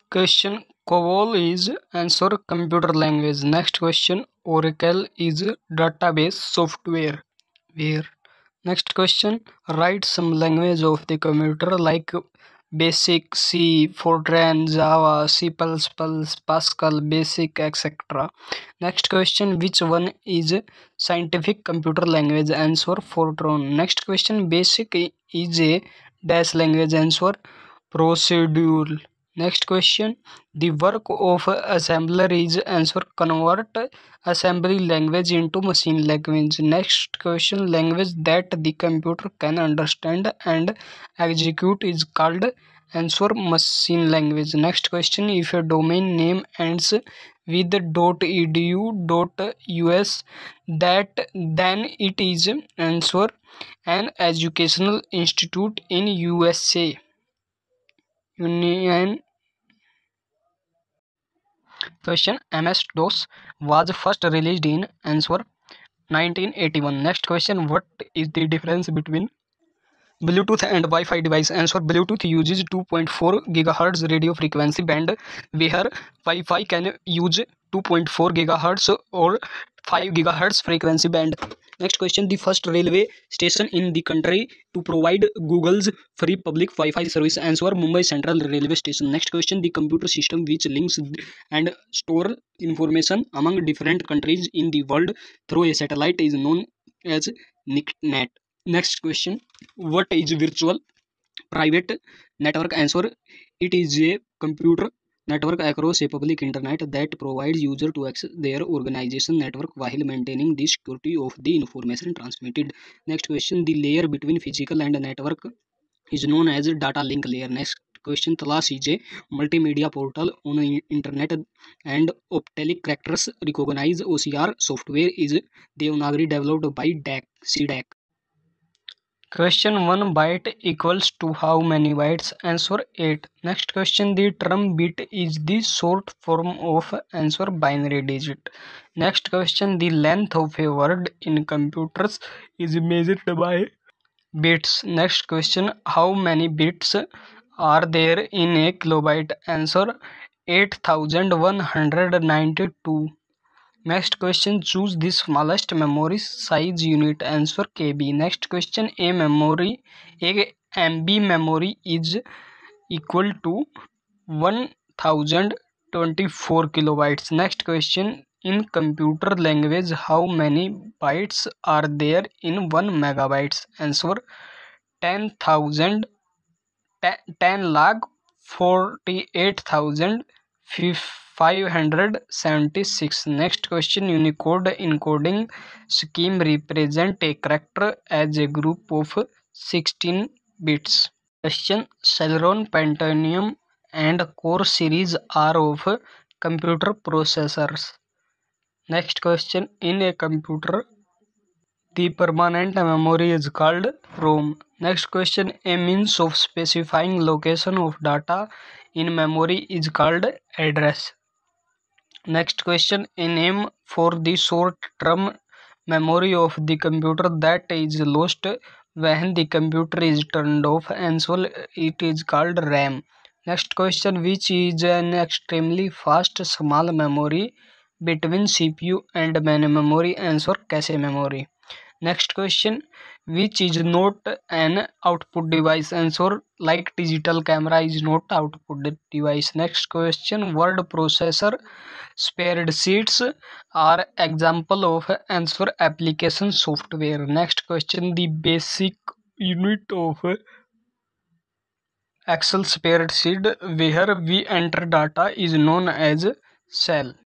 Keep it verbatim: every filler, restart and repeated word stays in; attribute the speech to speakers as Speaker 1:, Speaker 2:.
Speaker 1: Question: COBOL is answer computer language. Next question: Oracle is database software. Where? Next question: write some language of the computer like Basic, C, Fortran, Java, C++, Pascal, Basic, et cetera. Next question: which one is scientific computer language? Answer: Fortran. Next question: Basic is a dash language. Answer: Procedure. Next question: the work of assembler is answer convert assembly language into machine language. Next question: language that the computer can understand and execute is called answer machine language. Next question: if a domain name ends with .edu.us, that then it is answer an educational institute in U S A. Union. Question: M S DOS was first released in answer nineteen eighty-one. Next question: what is the difference between Bluetooth and Wi-Fi device? Answer: Bluetooth uses two point four gigahertz radio frequency band, where Wi-Fi can use two point four gigahertz or five gigahertz frequency band. Next question: the first railway station in the country to provide Google's free public Wi-Fi service. Answer: Mumbai Central Railway Station. Next question: the computer system which links and store information among different countries in the world through a satellite is known as NICNet. Next question: what is virtual private network? Answer: it is a computer network across a public internet that provides user to access their organization network while maintaining the security of the information transmitted. Next question: the layer between physical and network is known as data link layer. Next question: Tlash is a multimedia portal on internet and optic characters recognize O C R software is Devanagari developed by D A C, C D A C. Question: one byte equals to how many bytes? Answer: eight. Next question: the term bit is the short form of answer binary digit. Next question: the length of a word in computers is measured by bits. Next question: how many bits are there in a kilobyte? Answer: eight thousand one hundred ninety-two. Next question: choose the smallest memory size unit. Answer: K B. Next question: a memory a M B memory is equal to one thousand twenty-four kilobytes. Next question: in computer language how many bytes are there in one megabytes? Answer: ten thousand ten lakh forty-eight thousand five hundred seventy-six. Next question: Unicode encoding scheme represent a character as a group of sixteen bits. Question: Celeron, Pentium and Core series are of computer processors. Next question: in a computer the permanent memory is called ROM. Next question: a means of specifying location of data in memory is called address. Next question: a name for the short-term memory of the computer that is lost when the computer is turned off. Answer: it is called RAM. Next question: which is an extremely fast small memory between C P U and main memory? Answer: cache memory. Next question: which is not an output device? Answer: like digital camera is not output device. Next question: word processor spreadsheets are example of answer application software. Next question: the basic unit of Excel spreadsheet where we enter data is known as cell.